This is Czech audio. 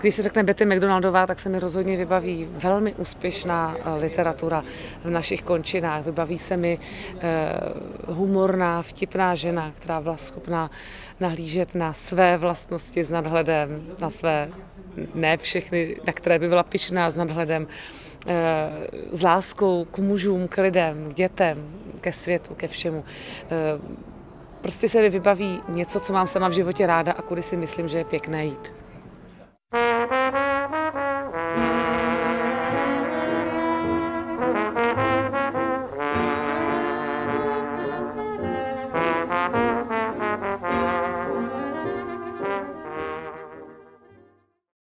Když se řekne Betty McDonaldová, tak se mi rozhodně vybaví velmi úspěšná literatura v našich končinách. Vybaví se mi humorná, vtipná žena, která byla schopná nahlížet na své vlastnosti s nadhledem, na své, ne všechny, na které by byla pyšná s nadhledem, s láskou k mužům, k lidem, k dětem, ke světu, ke všemu. Prostě se mi vybaví něco, co mám sama v životě ráda a kudy si myslím, že je pěkné jít.